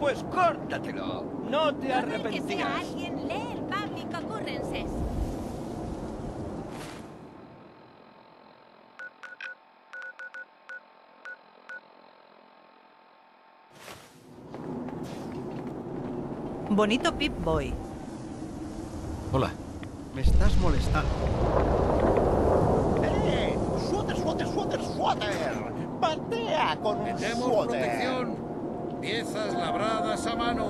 Pues córtatelo. No te arrepentirás. Que sea alguien, lee el Public Occurrences. Bonito Pip-Boy. Hola. Me estás molestando. ¡Suéter, suéter, suéter, suéter! ¡Patea con un Tenemos suéter! protección. Piezas labradas a mano.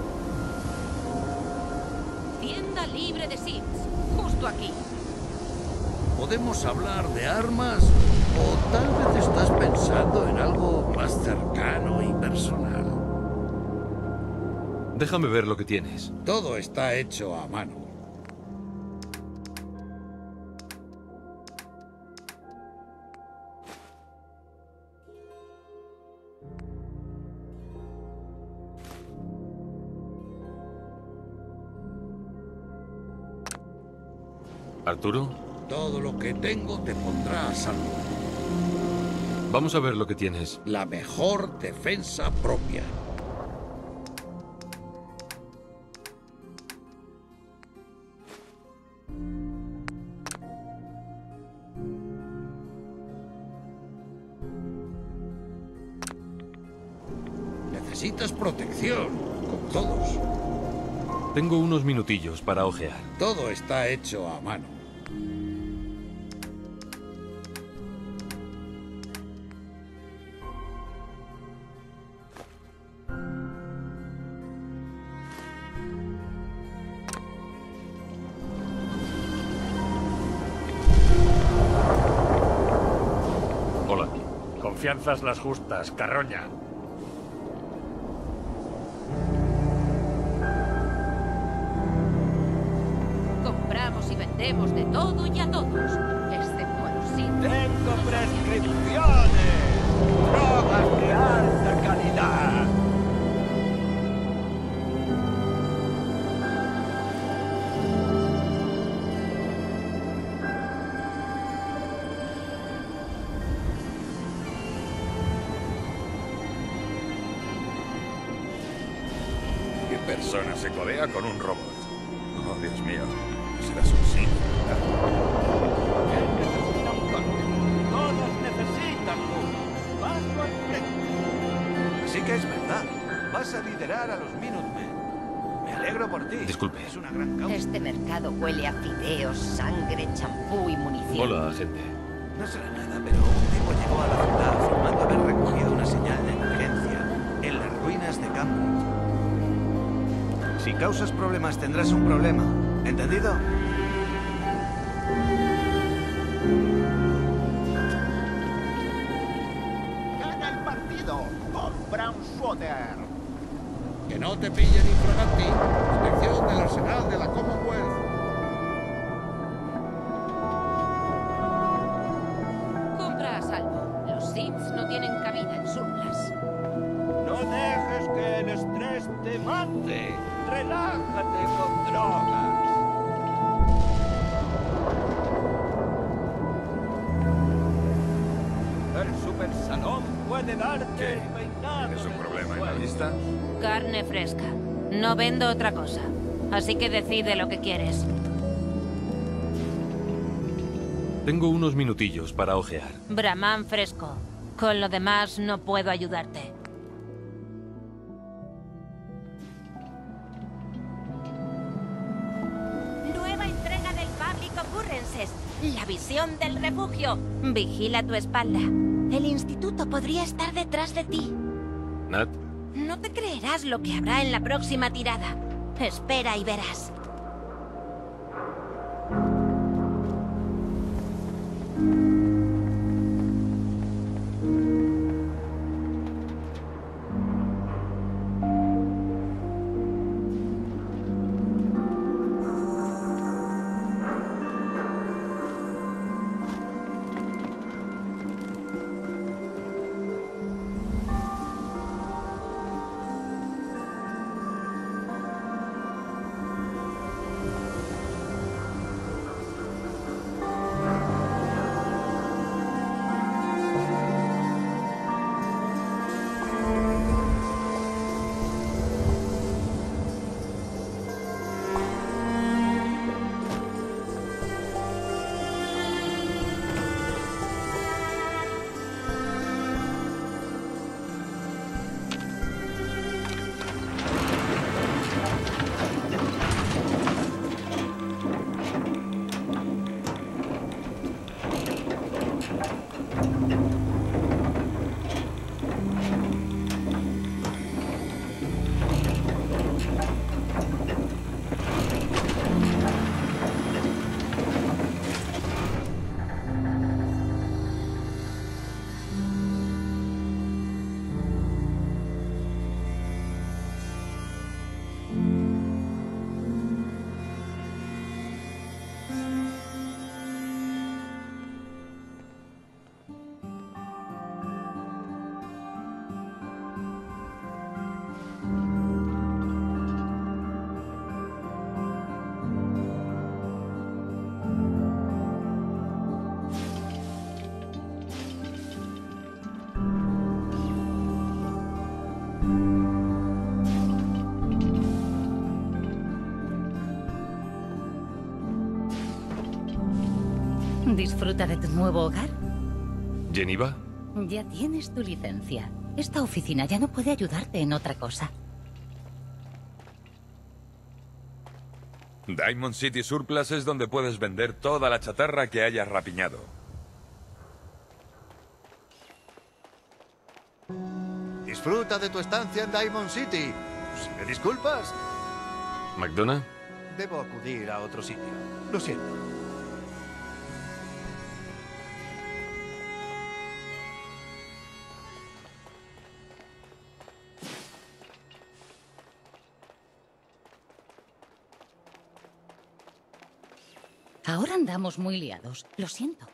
Tienda libre de Sims. Justo aquí. ¿Podemos hablar de armas? ¿O tal vez estás pensando en algo más cercano y personal? Déjame ver lo que tienes. Todo está hecho a mano. ¿Arturo? Todo lo que tengo te pondrá a salvo. Vamos a ver lo que tienes. La mejor defensa propia. Necesitas protección, como todos. Tengo unos minutillos para ojear. Todo está hecho a mano. Hola. Confianzas las justas, carroña. Compramos y vendemos de todo y a todos, excepto a los Sims. Tengo prescripciones. Drogas de alta calidad. ¿Qué persona se codea con un robot? Oh, Dios mío. Serás un sí. ¿Quién necesita un coche? Todos necesitan uno. Paso al frente. Así que es verdad. Vas a liderar a los Minutemen. Me alegro por ti. Disculpe. Es una gran causa. Este mercado huele a fideos, sangre, champú y munición. Hola, agente. No será nada, pero un tipo llegó a la ciudad afirmando haber recogido una señal de emergencia en las ruinas de Cambridge. Si causas problemas, tendrás un problema. ¿Entendido? ¡Gana el partido! ¡Compra un suéter! Que no te pillen infraganti. Protección del arsenal de la Commonwealth. Compra a salvo. Los Sims no tienen cabida en surplus. No dejes que el estrés te mate. Relájate con drogas. El super salón puede darte el peinado. ¿Es un de problema en tus la sueños. lista? Carne fresca. No vendo otra cosa. Así que decide lo que quieres. Tengo unos minutillos para ojear. Brahman fresco. Con lo demás no puedo ayudarte. Nueva entrega del Public Occurrences. La visión del refugio. Vigila tu espalda. El instituto podría estar detrás de ti. Nat, No te creerás lo que habrá en la próxima tirada. Espera y verás. Disfruta de tu nuevo hogar. ¿Geneva? Ya tienes tu licencia. Esta oficina ya no puede ayudarte en otra cosa. Diamond City Surplus es donde puedes vender toda la chatarra que hayas rapiñado. Disfruta de tu estancia en Diamond City. Si me disculpas, ¿McDonagh? debo acudir a otro sitio. Lo siento. Ahora andamos muy liados. Lo siento.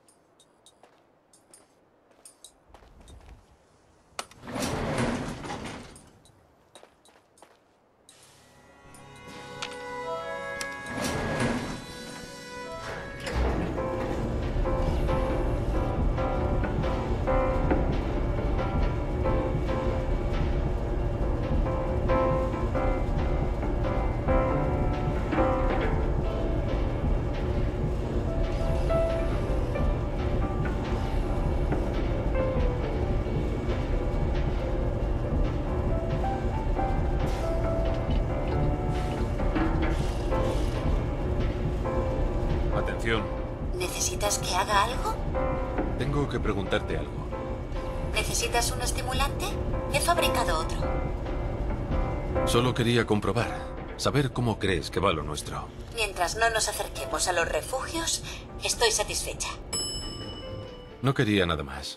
Atención. ¿Necesitas que haga algo? Tengo que preguntarte algo. ¿Necesitas un estimulante? He fabricado otro. Solo quería comprobar. Saber cómo crees que va lo nuestro. Mientras no nos acerquemos a los refugios, estoy satisfecha. No quería nada más.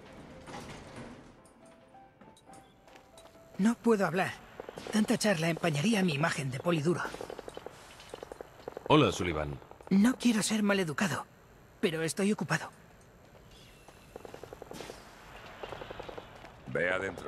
No puedo hablar. Tanta charla empañaría mi imagen de poliduro. Hola, Sullivan. No quiero ser maleducado, pero estoy ocupado. Ve adentro.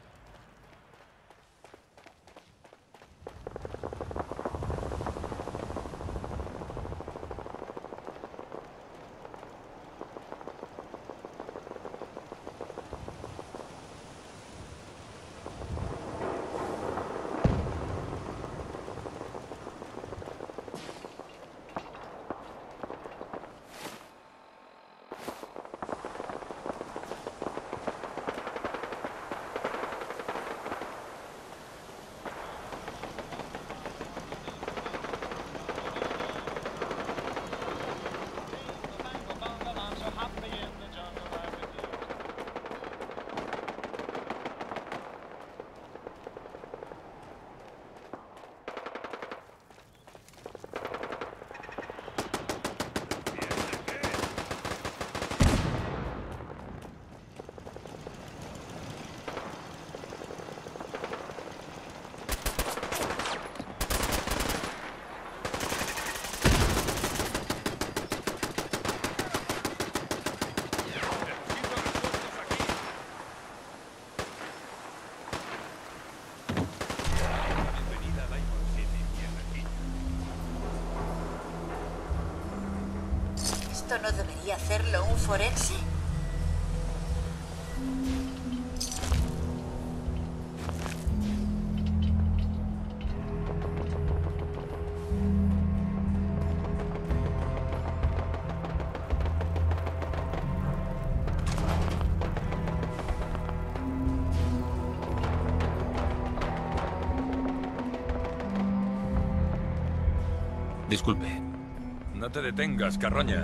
¿Esto no debería hacerlo un forense? Disculpe. No te detengas, carroña.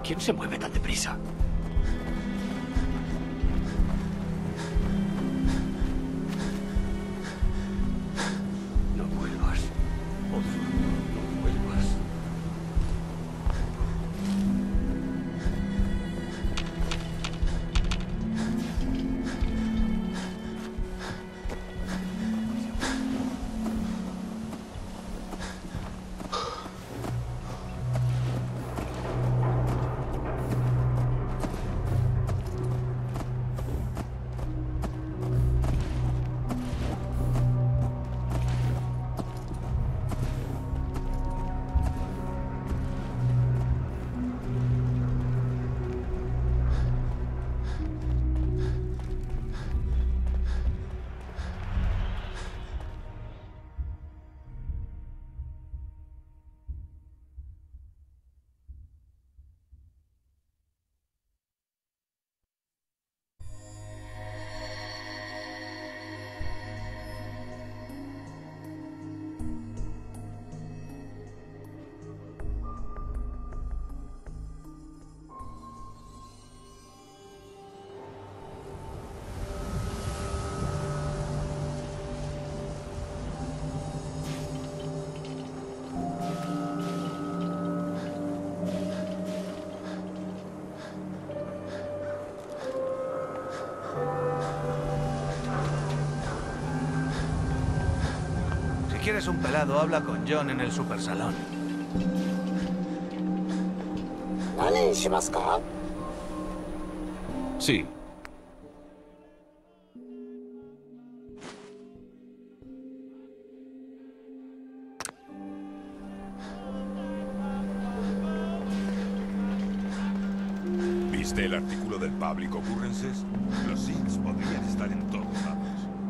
¿Quién se mueve tan deprisa? No vuelvas. Por favor, no vuelvas. Si quieres un pelado, habla con John en el supersalón. Sí. ¿Viste el artículo del Public Occurrences? Los Synths podrían estar en todos lados.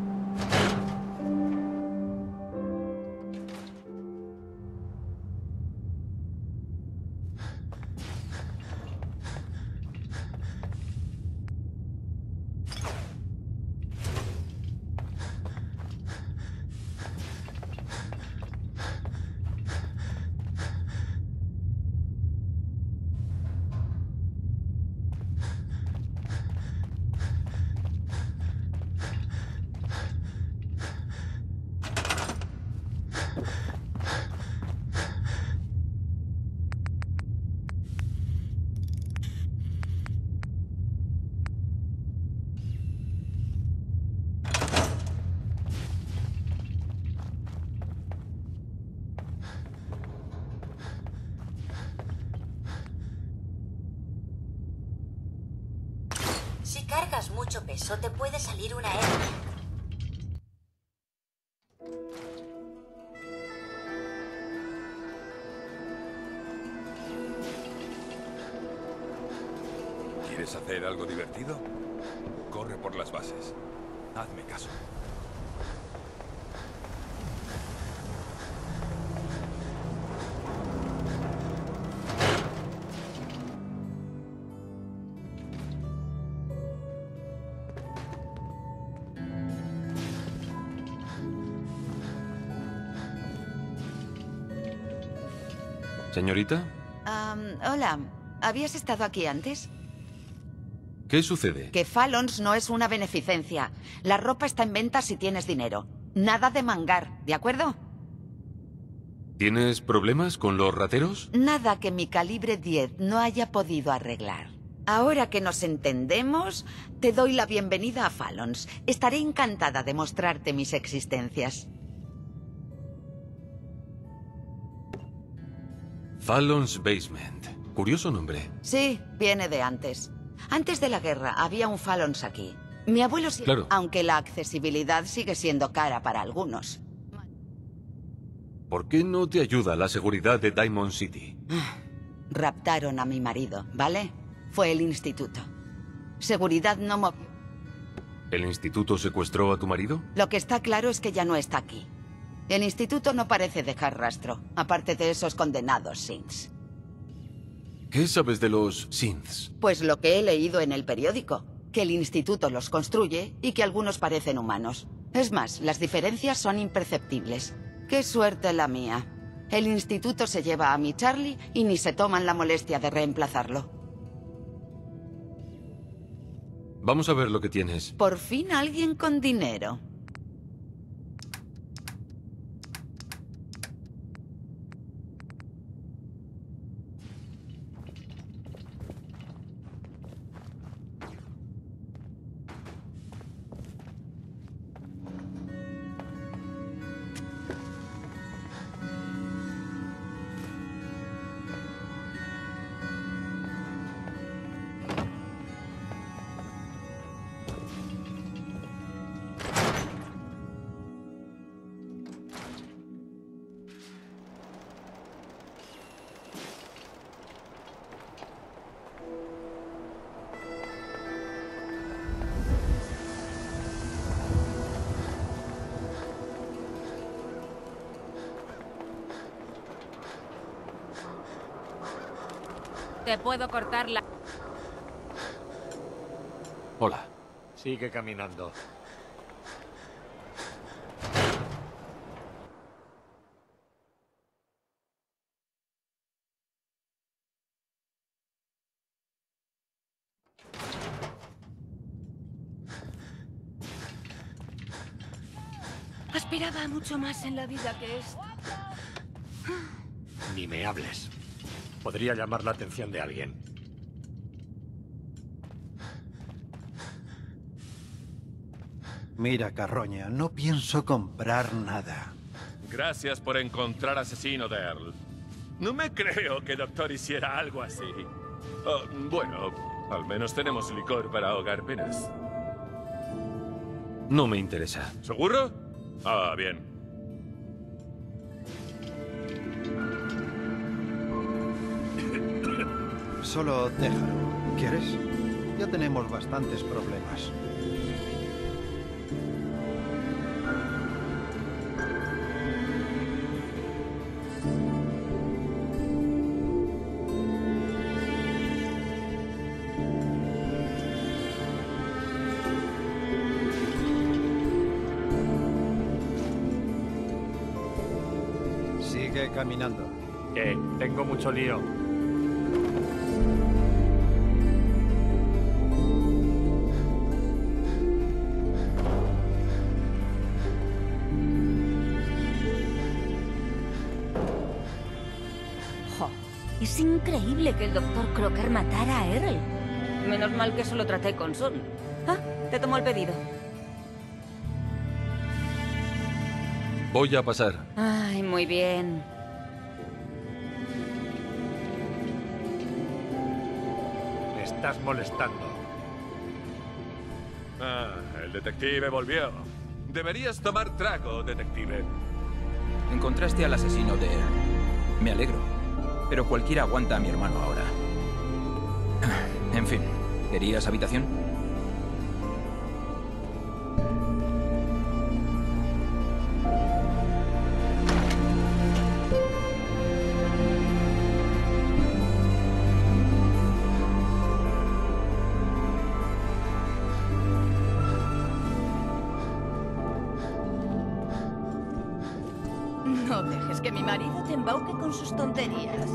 Si cargas mucho peso, te puede salir una hernia. ¿Quieres hacer algo divertido? Corre por las bases. Hazme caso. ¿Señorita? Hola. ¿Habías estado aquí antes? ¿Qué sucede? Que Fallon's no es una beneficencia. La ropa está en venta si tienes dinero. Nada de mangar, ¿de acuerdo? ¿Tienes problemas con los rateros? Nada que mi calibre 10 no haya podido arreglar. Ahora que nos entendemos, te doy la bienvenida a Fallon's. Estaré encantada de mostrarte mis existencias. Fallon's Basement. Curioso nombre. Sí, viene de antes. Antes de la guerra había un Fallon's aquí. Mi abuelo sí, claro. Aunque la accesibilidad sigue siendo cara para algunos. ¿Por qué no te ayuda la seguridad de Diamond City? Raptaron a mi marido, ¿vale? Fue el instituto. Seguridad no movió. ¿El instituto secuestró a tu marido? Lo que está claro es que ya no está aquí. El instituto no parece dejar rastro, aparte de esos condenados Synths. ¿Qué sabes de los Synths? Pues lo que he leído en el periódico, que el instituto los construye y que algunos parecen humanos. Es más, las diferencias son imperceptibles. ¡Qué suerte la mía! El instituto se lleva a mi Charlie y ni se toman la molestia de reemplazarlo. Vamos a ver lo que tienes. Por fin alguien con dinero. Te puedo cortar la... Hola. Sigue caminando. Aspiraba a mucho más en la vida que esto. Ni me hables. Podría llamar la atención de alguien. Mira, Carroña, no pienso comprar nada. Gracias por encontrar asesino de Earl. No me creo que Doctor hiciera algo así. Oh, bueno, al menos tenemos licor para ahogar penas. No me interesa. ¿Seguro? Ah, bien. Solo déjalo. ¿Quieres? Ya tenemos bastantes problemas. Sigue caminando. Tengo mucho lío. Jo, es increíble que el Dr. Crocker matara a Earl. Menos mal que solo traté con Sol. Ah, te tomo el pedido. Voy a pasar. Ay, muy bien. Me estás molestando. Ah, el detective volvió. Deberías tomar trago, detective. Encontraste al asesino de Earl. Me alegro. Pero cualquiera aguanta a mi hermano ahora. En fin, ¿querías habitación? No dejes que mi marido te embauque con sus tonterías.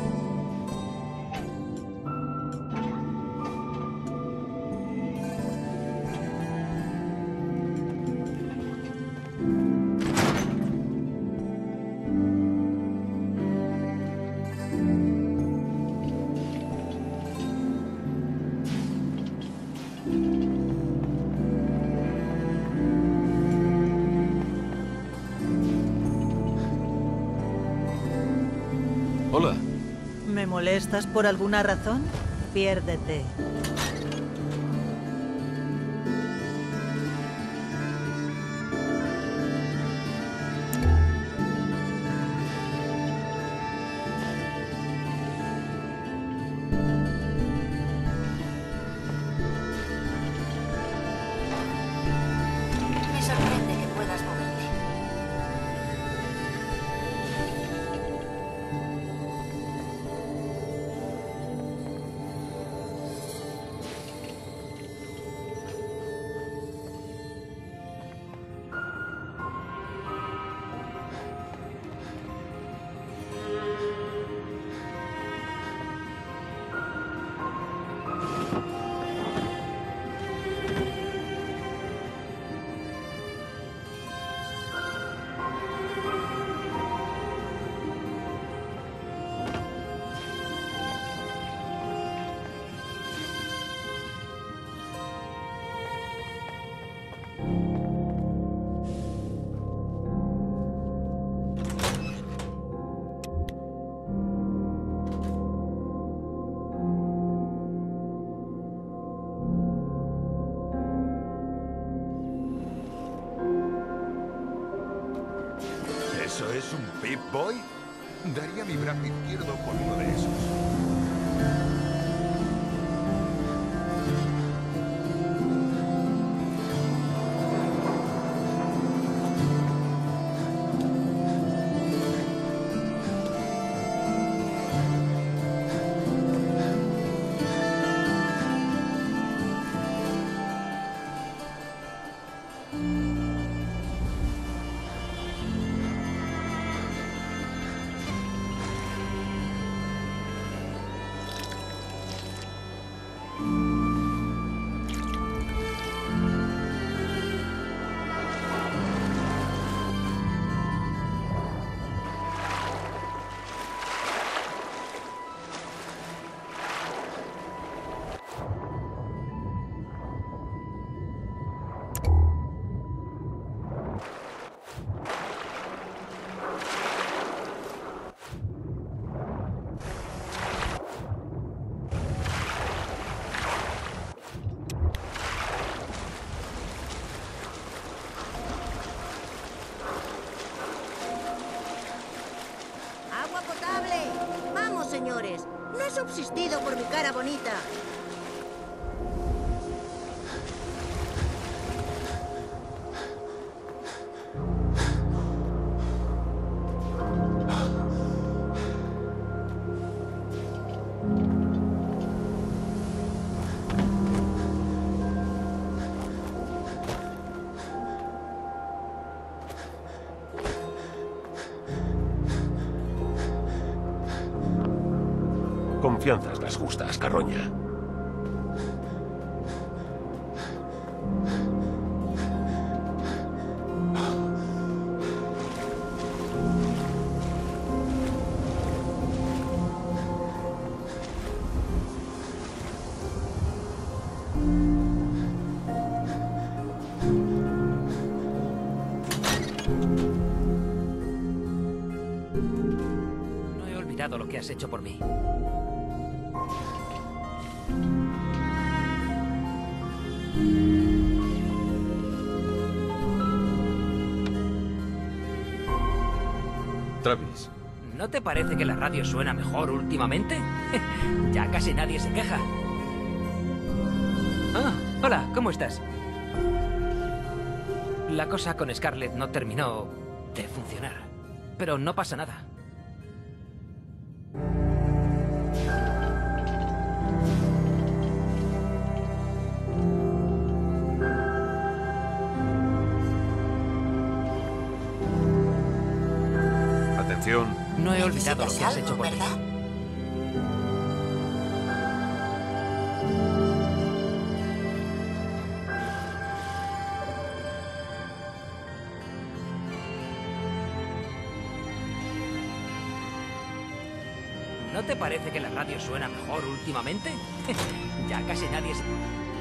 Hola. ¿Me molestas por alguna razón? Piérdete. Me sorprende que puedas moverte. ¿Es un Pip-Boy? Daría mi brazo izquierdo por uno de esos. ¡Agua potable! ¡Vamos, señores! No he subsistido por mi cara bonita. Confianzas las justas, carroña. No he olvidado lo que has hecho por mí. Travis. ¿No te parece que la radio suena mejor últimamente? Ya casi nadie se queja. Ah, hola, ¿cómo estás? La cosa con Scarlett no terminó de funcionar, pero no pasa nada. No he olvidado lo que has hecho por mí. ¿No te parece que la radio suena mejor últimamente? Ya casi nadie se...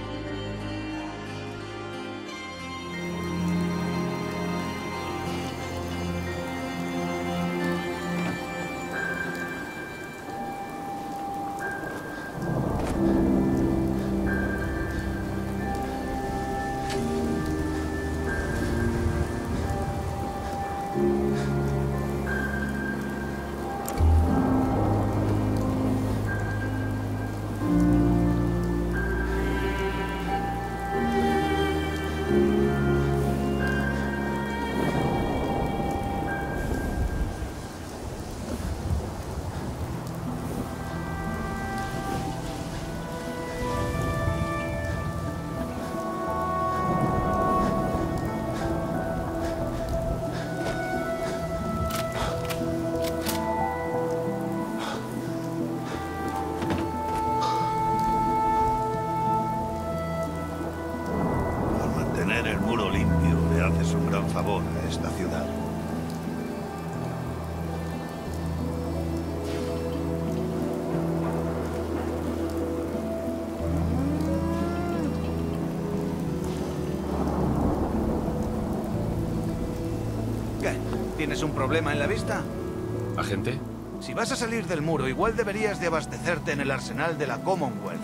haces un gran favor a esta ciudad. ¿Qué? ¿Tienes un problema en la vista? ¿Agente? Si vas a salir del muro, igual deberías de abastecerte en el arsenal de la Commonwealth.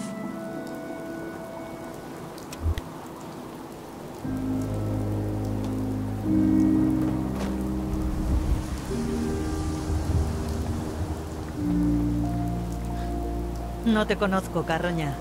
No te conozco, Carroña.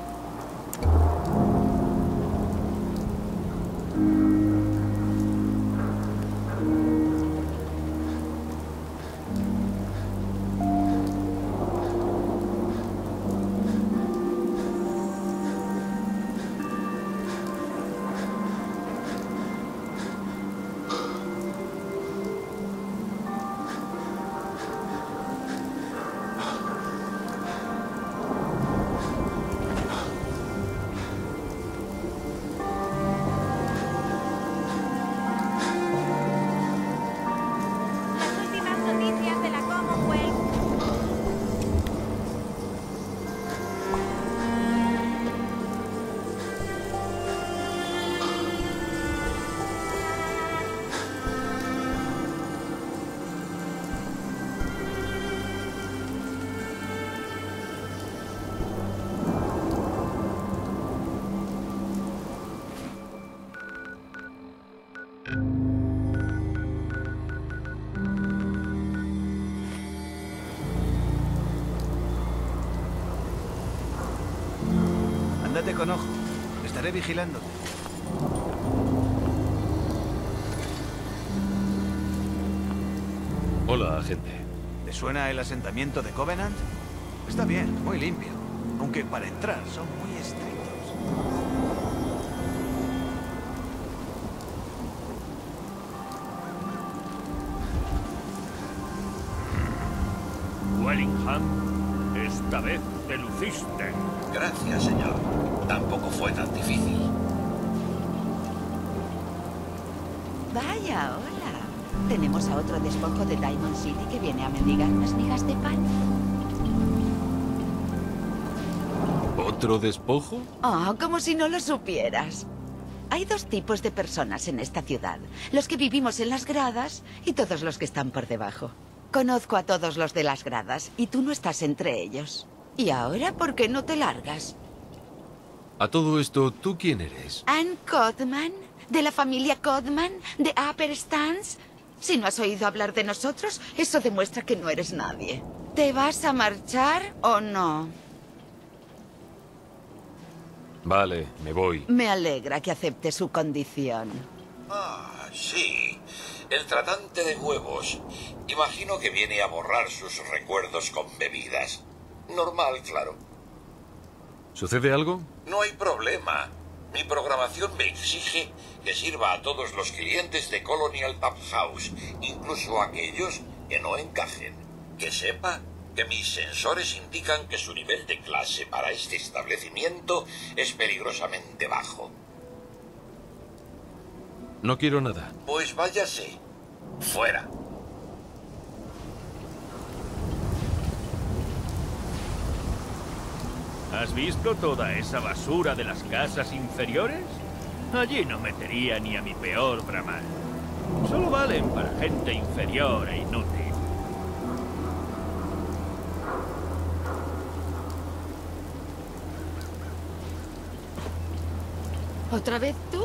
Ándate con ojo. Estaré vigilándote. Hola, agente. ¿Te suena el asentamiento de Covenant? Está bien, muy limpio. Aunque para entrar son muy estrictos. Wellingham, esta vez te luciste. Gracias, señor. Tampoco fue tan difícil. Vaya, hola. Tenemos a otro despojo de Diamond City que viene a mendigar unas migas de pan. ¿Otro despojo? Oh, como si no lo supieras. Hay dos tipos de personas en esta ciudad. Los que vivimos en las gradas y todos los que están por debajo. Conozco a todos los de las gradas y tú no estás entre ellos. ¿Y ahora por qué no te largas? A todo esto, ¿tú quién eres? Anne Codman, de la familia Codman, de Upper Stands. Si no has oído hablar de nosotros, eso demuestra que no eres nadie. ¿Te vas a marchar o no? Vale, me voy. Me alegra que acepte su condición. Ah, sí. El tratante de huevos. Imagino que viene a borrar sus recuerdos con bebidas. Normal, claro. ¿Sucede algo? No hay problema. Mi programación me exige que sirva a todos los clientes de Colonial Pub House, incluso aquellos que no encajen. Que sepa que mis sensores indican que su nivel de clase para este establecimiento es peligrosamente bajo. No quiero nada. Pues váyase. Fuera. ¿Has visto toda esa basura de las casas inferiores? Allí no metería ni a mi peor brahman. Solo valen para gente inferior e inútil. ¿Otra vez tú?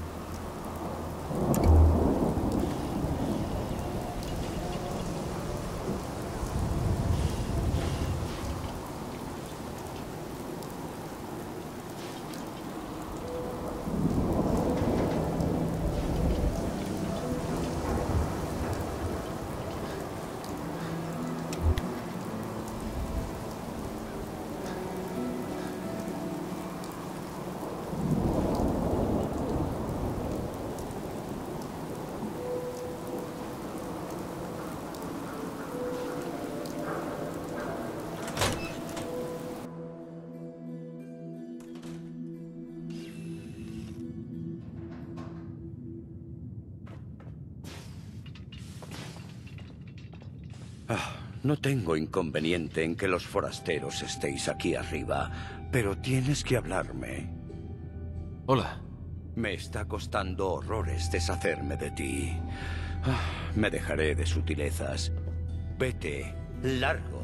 No tengo inconveniente en que los forasteros estéis aquí arriba, pero tienes que hablarme. Hola. Me está costando horrores deshacerme de ti. Me dejaré de sutilezas. Vete, largo.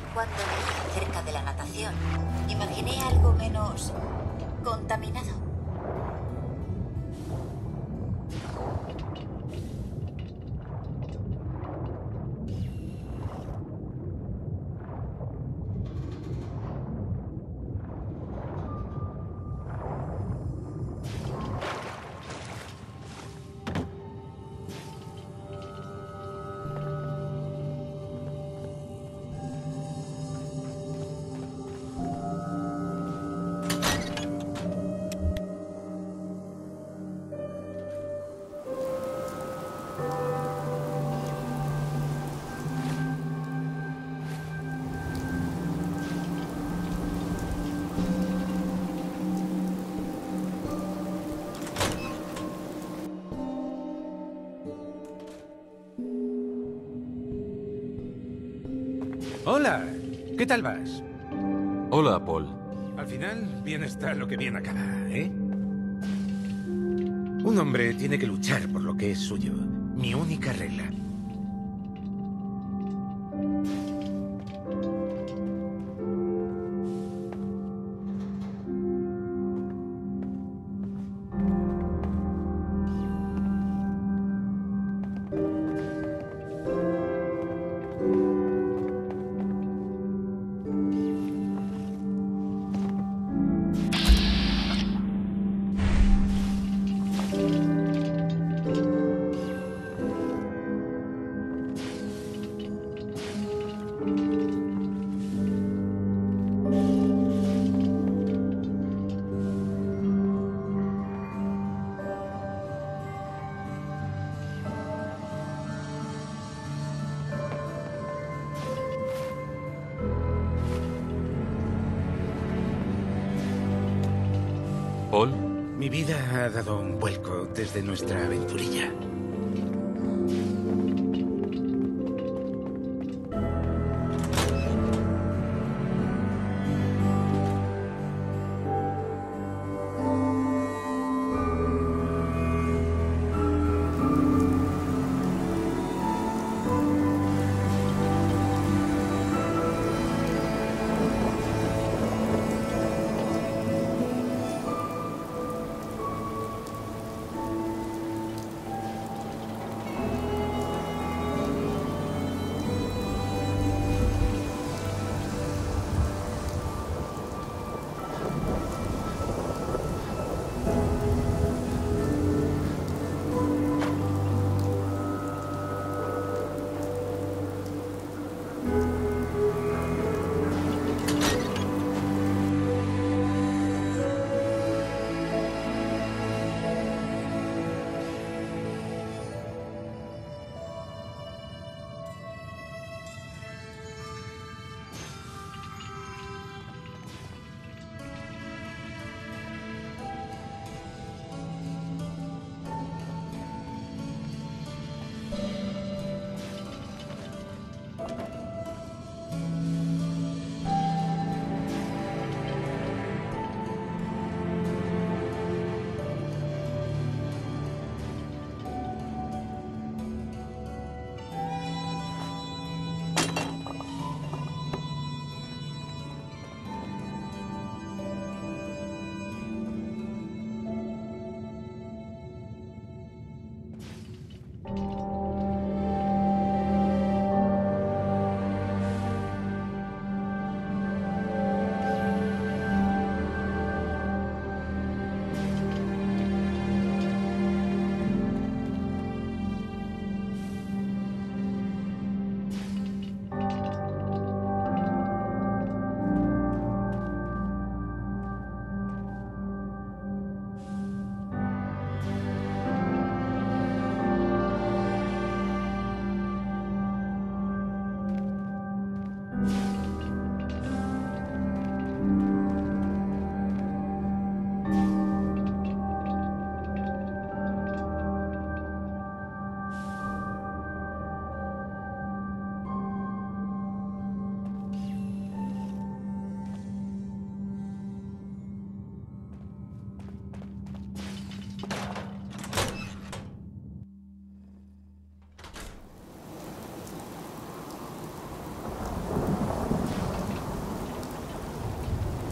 Cuando leí acerca de la natación, imaginé algo menos contaminado. Hola, ¿qué tal vas? Hola, Paul. Al final, bien está lo que bien acaba, ¿eh? Un hombre tiene que luchar por lo que es suyo. Mi única regla. ¿Paul? Mi vida ha dado un vuelco desde nuestra aventurilla.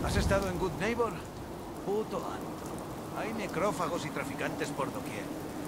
¿Has estado en Good Neighbor? Puto antro. Hay necrófagos y traficantes por doquier.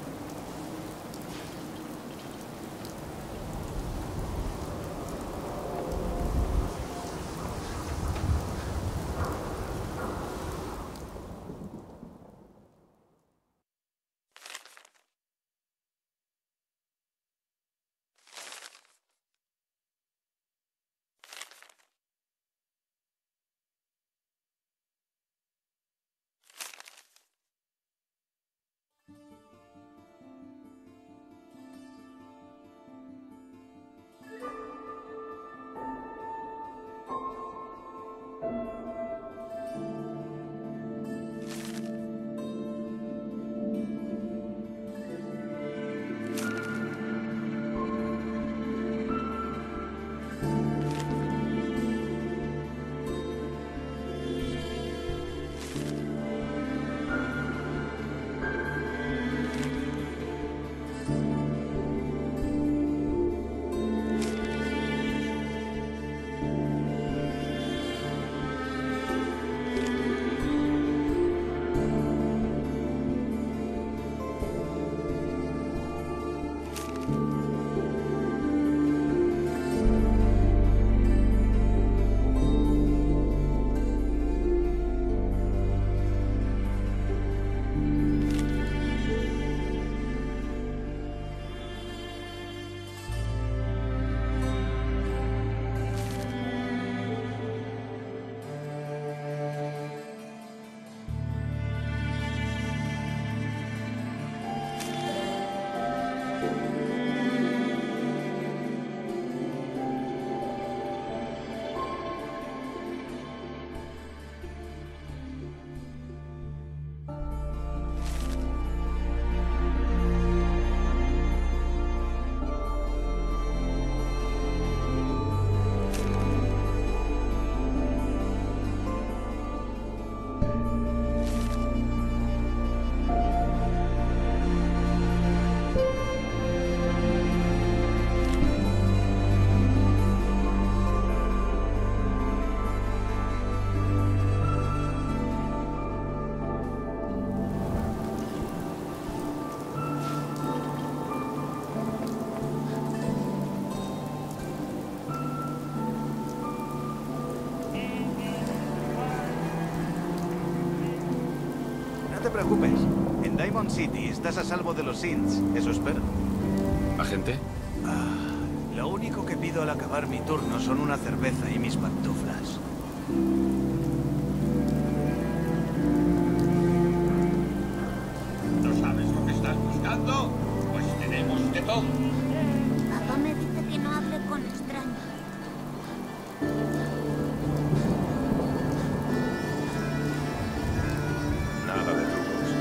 No te preocupes. En Diamond City estás a salvo de los Synths. Eso espero. ¿Agente? Lo único que pido al acabar mi turno son una cerveza y mis pantuflas. ¿No sabes lo que estás buscando? Pues tenemos de todo. Papá me dice que no hable con extraños. Nada de trucos.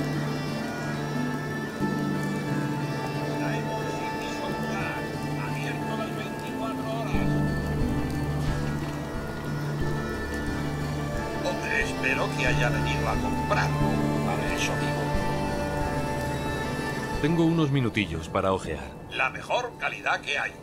Diamond City Solar, abierto las 24 horas. Hombre, espero que haya venido a comprar. Para eso vivo. Tengo unos minutillos para ojear. La mejor calidad que hay.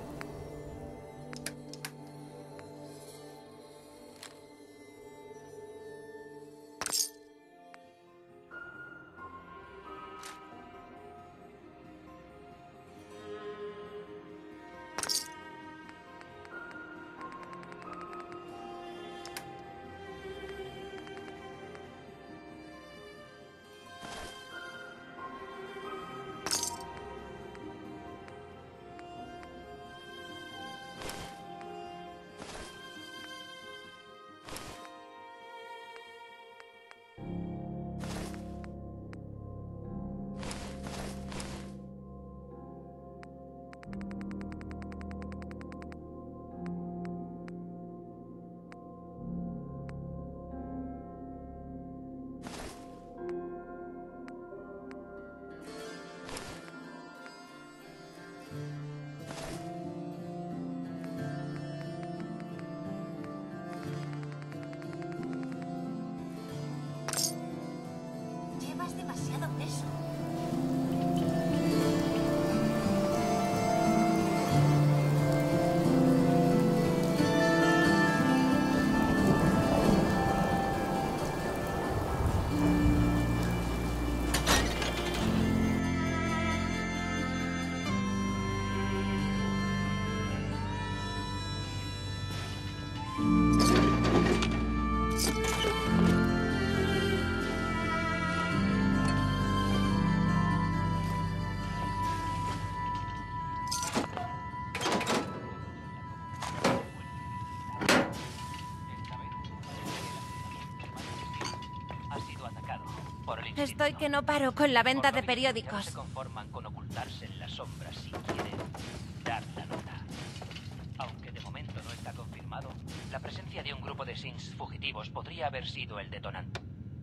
Estoy que no paro con la venta de periódicos. No se conforman con ocultarse en las sombras si quieren dar la nota. Aunque de momento no está confirmado, la presencia de un grupo de Sims fugitivos podría haber sido el detonante.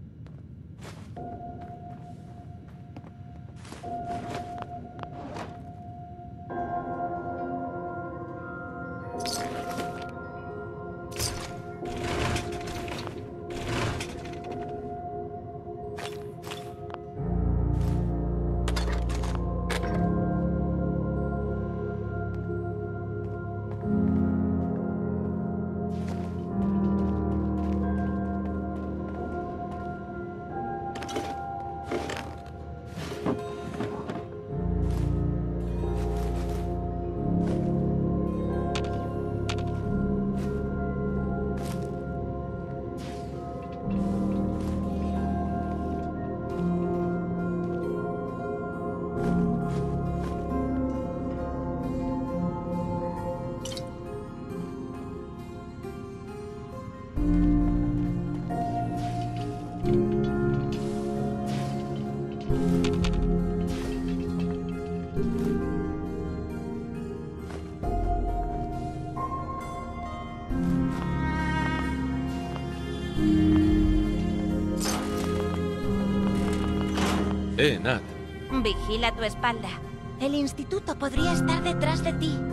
Nat. Vigila tu espalda. El instituto podría estar detrás de ti.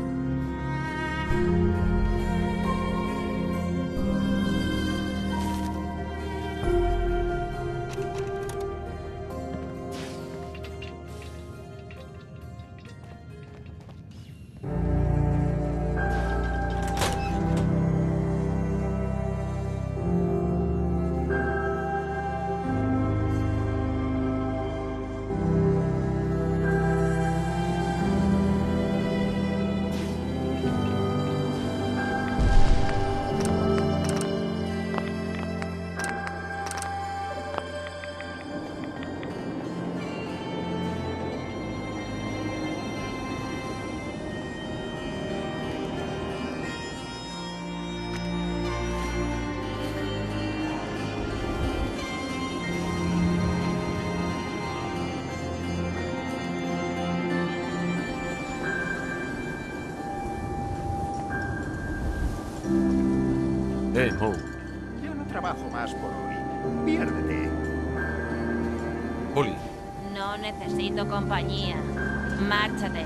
Mo. Yo no trabajo más por hoy. Piérdete. Polly. No necesito compañía. Márchate.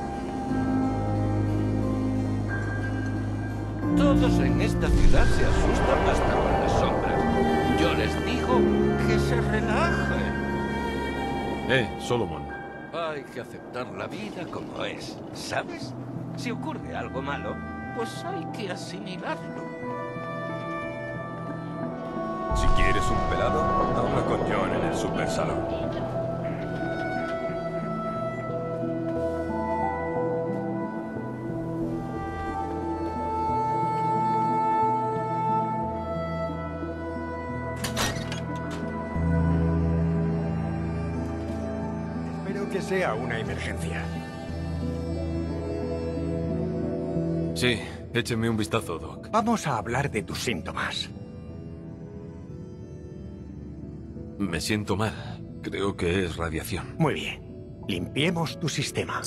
Todos en esta ciudad se asustan hasta con las sombras. Yo les digo que se relajen. Solomon. Hay que aceptar la vida como es, ¿sabes? Si ocurre algo malo, pues hay que asimilarlo. Si quieres un pelado, habla con John en el supersalón. Espero que sea una emergencia. Sí, écheme un vistazo, Doc. Vamos a hablar de tus síntomas. Me siento mal. Creo que es radiación. Muy bien. Limpiemos tu sistema.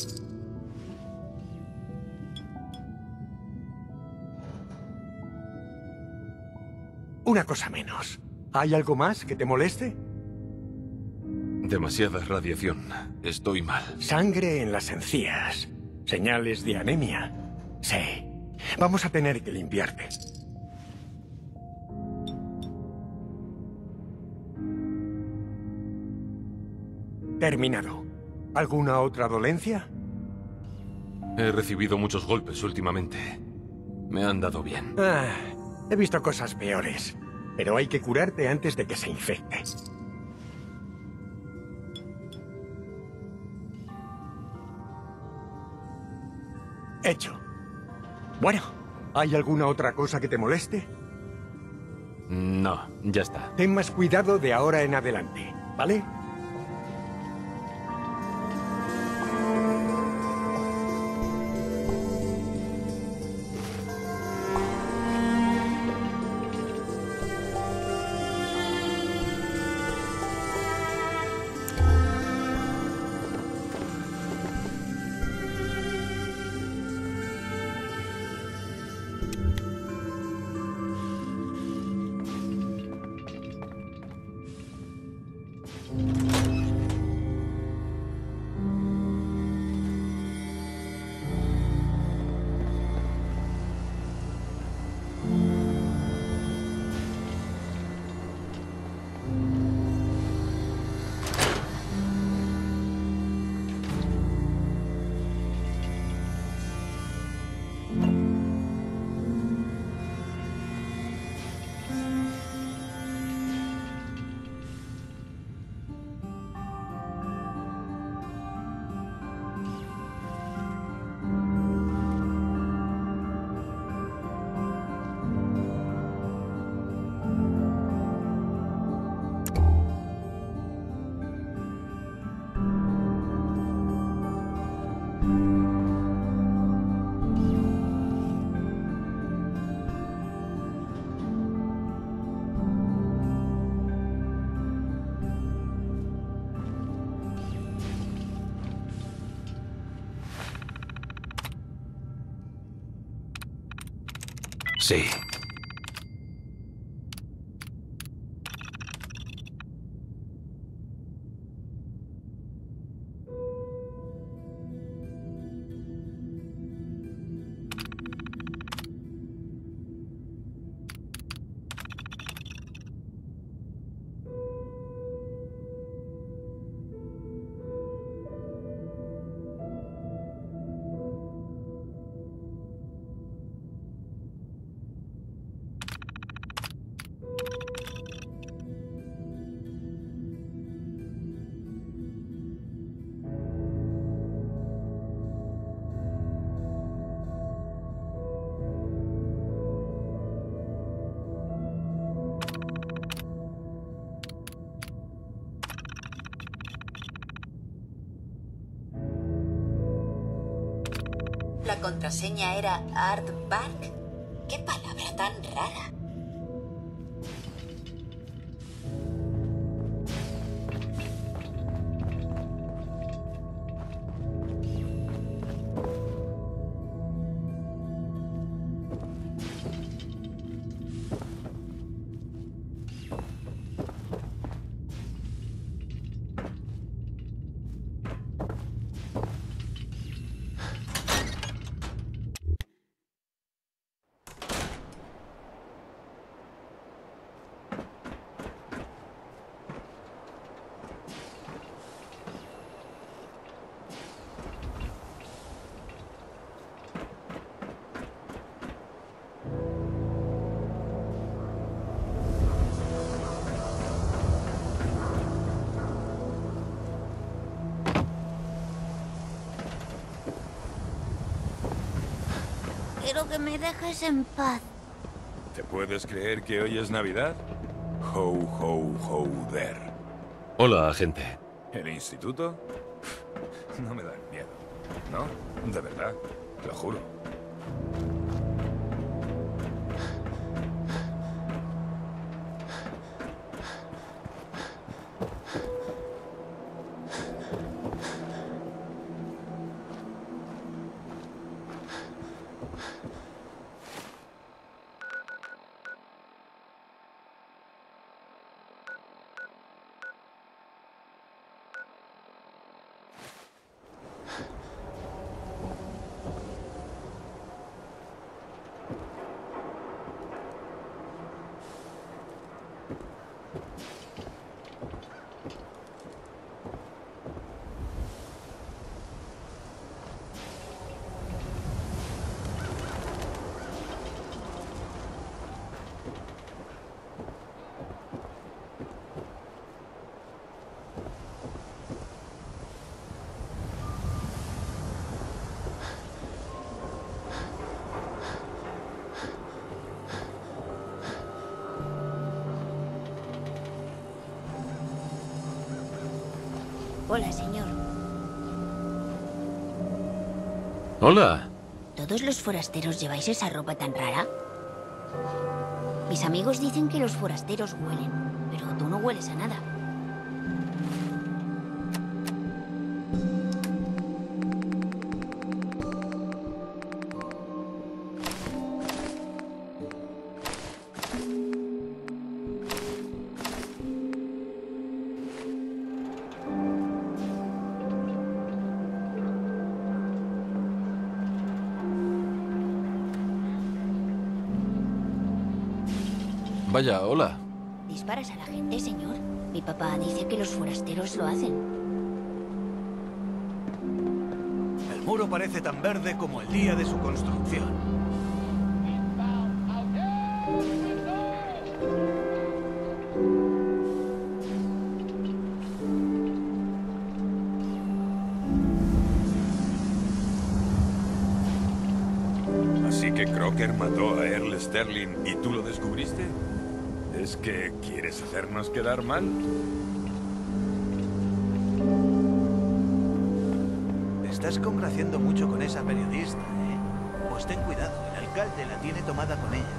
Una cosa menos. ¿Hay algo más que te moleste? Demasiada radiación. Estoy mal. Sangre en las encías. Señales de anemia. Sí. Vamos a tener que limpiarte. Terminado. ¿Alguna otra dolencia? He recibido muchos golpes últimamente. Me han dado bien. He visto cosas peores. Pero hay que curarte antes de que se infecte. Hecho. Bueno, ¿hay alguna otra cosa que te moleste? No, ya está. Ten más cuidado de ahora en adelante, ¿vale? Sí. La contraseña era Aardvark. ¿Qué palabra tan rara? Quiero que me dejes en paz. ¿Te puedes creer que hoy es Navidad? Ho, ho, ho, there. Hola, agente. ¿El instituto? No me dan miedo. ¿No? De verdad. Lo juro. Hola, señor. Hola. ¿Todos los forasteros lleváis esa ropa tan rara? Mis amigos dicen que los forasteros huelen, pero tú no hueles a nada. Vaya, hola. ¿Disparas a la gente, señor? Mi papá dice que los forasteros lo hacen. El muro parece tan verde como el día de su construcción. ¿Así que Crocker mató a Earl Sterling y tú lo descubriste? ¿Es que quieres hacernos quedar mal? Te estás congraciando mucho con esa periodista, ¿eh? Pues ten cuidado, el alcalde la tiene tomada con ella.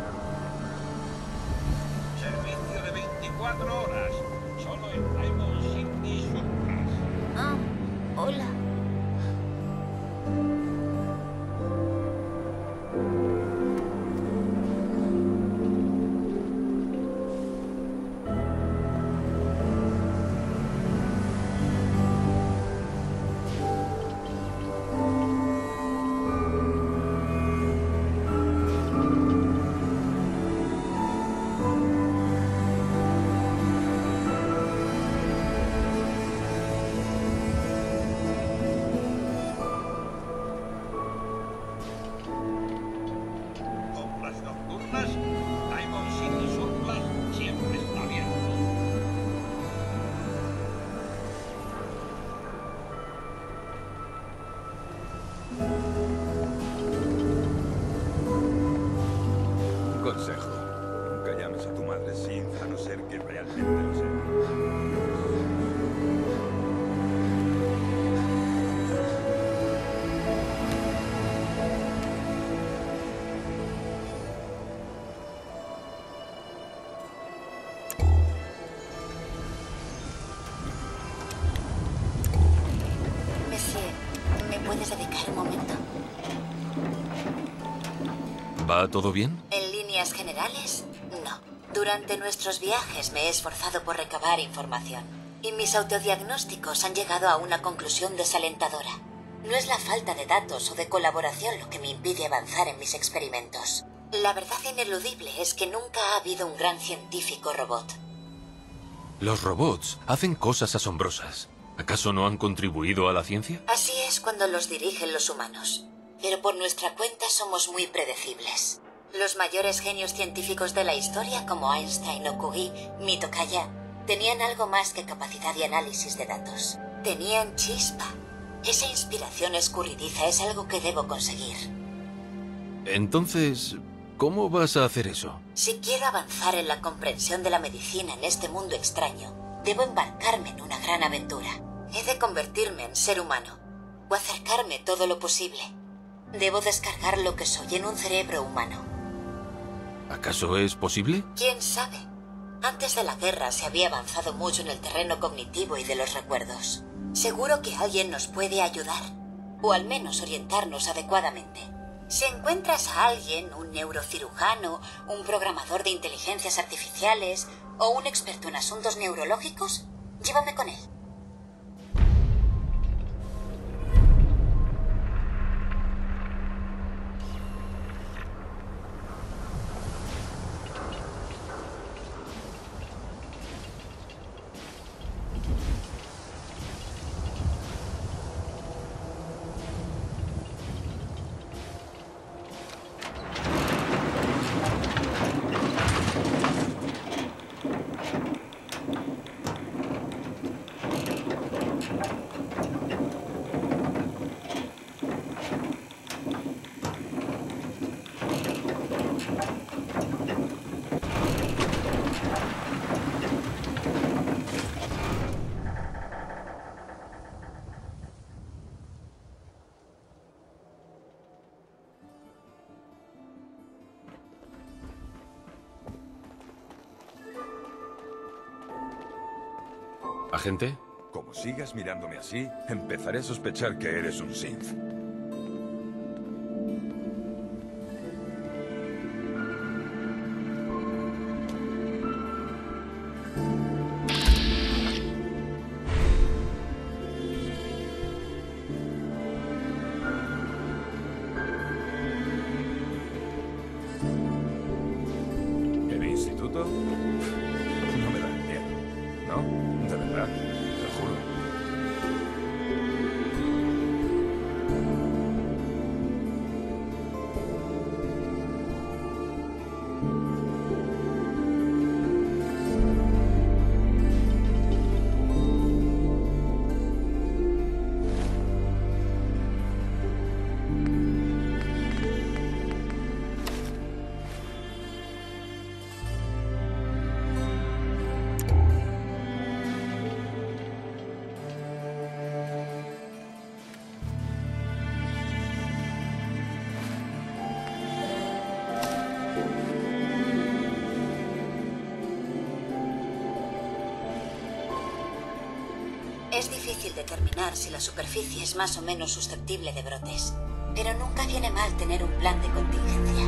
Servicio de 24 horas. Solo en Raymond City. Ah, hola. piernas, Diamond City Surplus siempre está abierto. Un consejo. Nunca llames a tu madre Synth a no ser que realmente lo sea. ¿Me puedes dedicar un momento? ¿Va todo bien? En líneas generales, no. Durante nuestros viajes me he esforzado por recabar información. Y mis autodiagnósticos han llegado a una conclusión desalentadora. No es la falta de datos o de colaboración lo que me impide avanzar en mis experimentos. La verdad ineludible es que nunca ha habido un gran científico robot. Los robots hacen cosas asombrosas. ¿Acaso no han contribuido a la ciencia? Así es cuando los dirigen los humanos. Pero por nuestra cuenta somos muy predecibles. Los mayores genios científicos de la historia, como Einstein o Curie, mi tocaya, tenían algo más que capacidad de análisis de datos. Tenían chispa. Esa inspiración escurridiza es algo que debo conseguir. Entonces, ¿cómo vas a hacer eso? Si quiero avanzar en la comprensión de la medicina en este mundo extraño, debo embarcarme en una gran aventura. He de convertirme en ser humano, o acercarme todo lo posible. Debo descargar lo que soy en un cerebro humano. ¿Acaso es posible? ¿Quién sabe? Antes de la guerra se había avanzado mucho en el terreno cognitivo y de los recuerdos. Seguro que alguien nos puede ayudar, o al menos orientarnos adecuadamente. Si encuentras a alguien, un neurocirujano, un programador de inteligencias artificiales o un experto en asuntos neurológicos, llévame con él. ¿Agente? Como sigas mirándome así, empezaré a sospechar que eres un synth. ¿El instituto? No me da miedo. ¿No? De verdad, te lo juro. Es difícil determinar si la superficie es más o menos susceptible de brotes, pero nunca viene mal tener un plan de contingencia.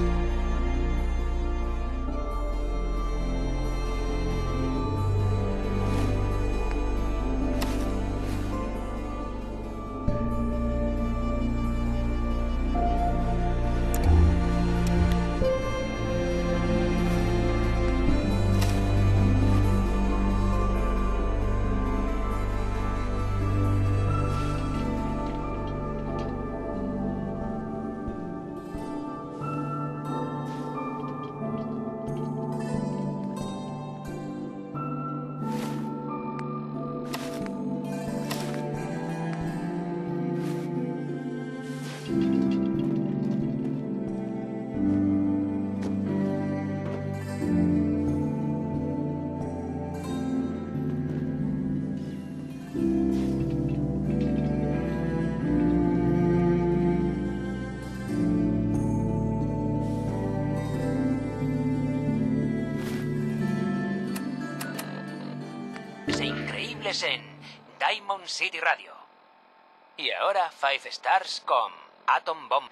noches en Diamond City Radio. Y ahora 5 Stars con Atom Bomb.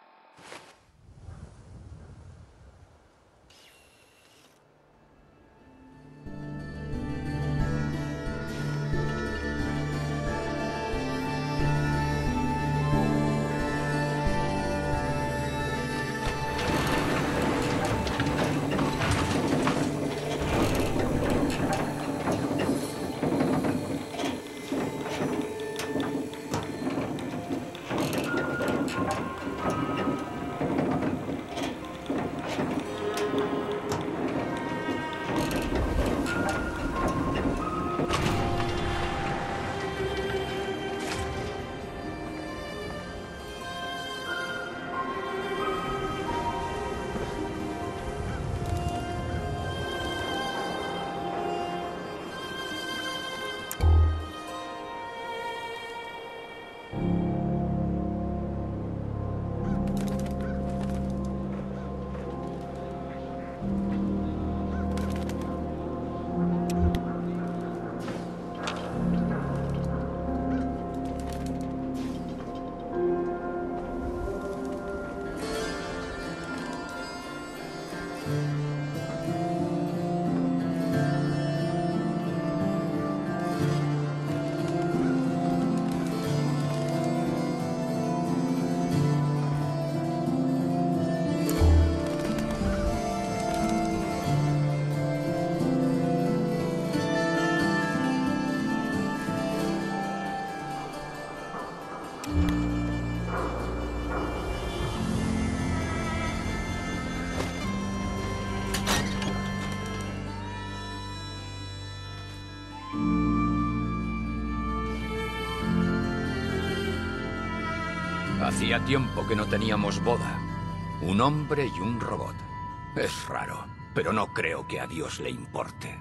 Hacía tiempo que no teníamos boda. Un hombre y un robot. Es raro, pero no creo que a Dios le importe.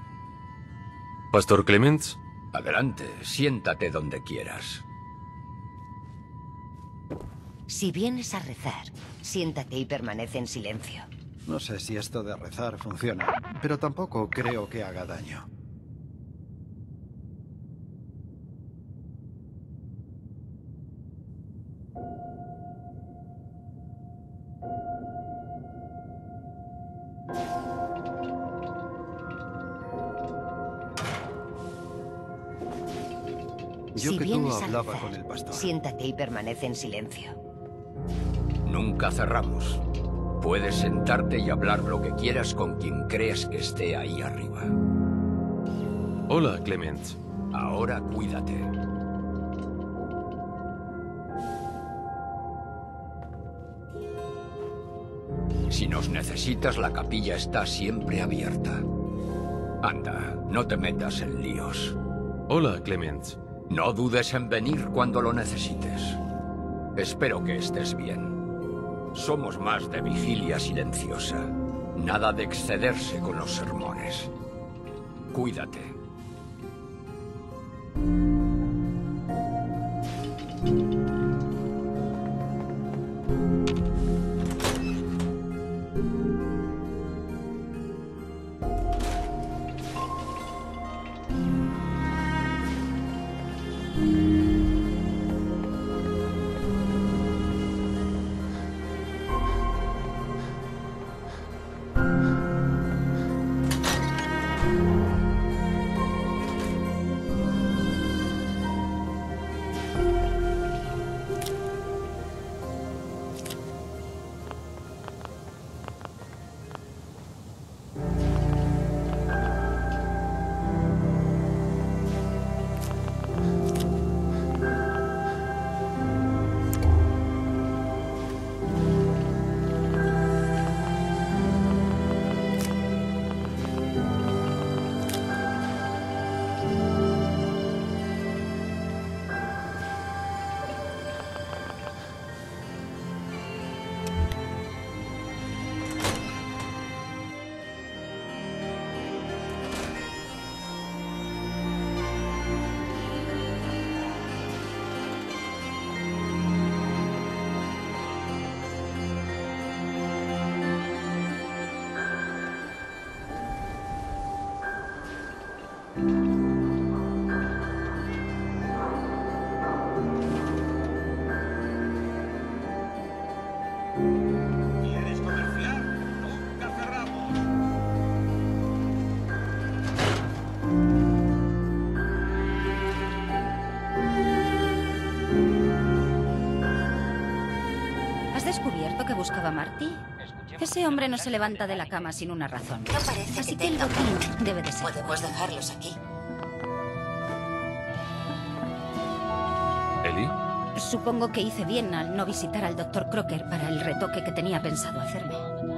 Pastor Clements. Adelante, siéntate donde quieras. Si vienes a rezar, siéntate y permanece en silencio. No sé si esto de rezar funciona, pero tampoco creo que haga daño. Yo que tú hablaba con el pastor. Siéntate y permanece en silencio. Nunca cerramos. Puedes sentarte y hablar lo que quieras con quien creas que esté ahí arriba. Hola, Clements. Ahora cuídate. Si nos necesitas, la capilla está siempre abierta. Anda, no te metas en líos. Hola, Clements. No dudes en venir cuando lo necesites. Espero que estés bien. Somos más de vigilia silenciosa. Nada de excederse con los sermones. Cuídate. a Marty? Ese hombre no se levanta de la cama sin una razón. No parece Así que que el tenga botín debe de ser. Podemos dejarlos aquí. ¿Eli? Supongo que hice bien al no visitar al Dr. Crocker para el retoque que tenía pensado hacerme.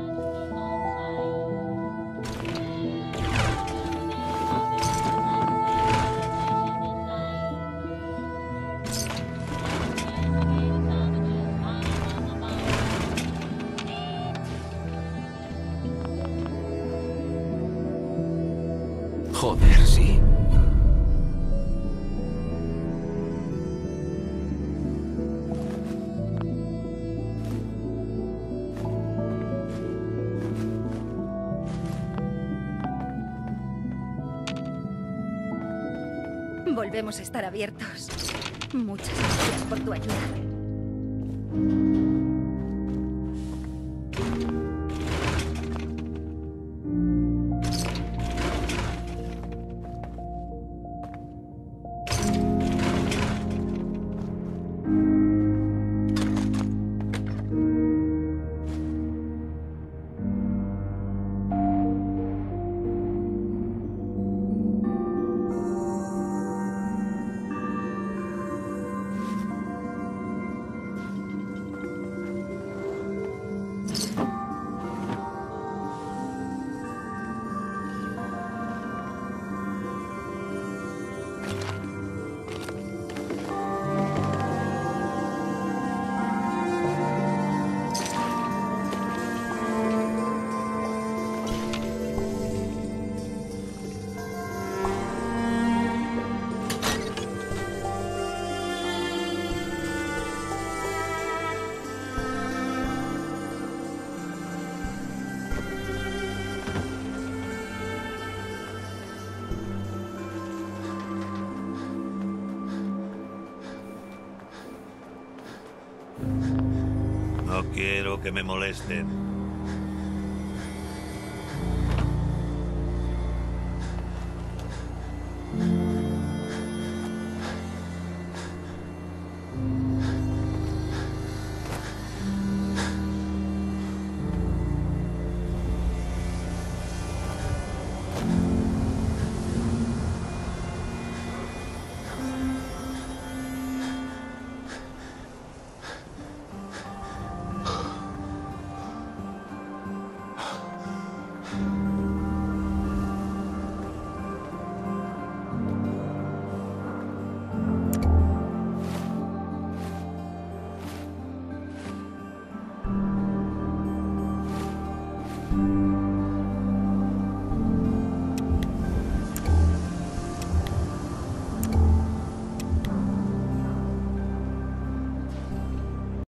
Joder, sí. Volvemos a estar abiertos. Muchas gracias por tu ayuda. No quiero que me molesten.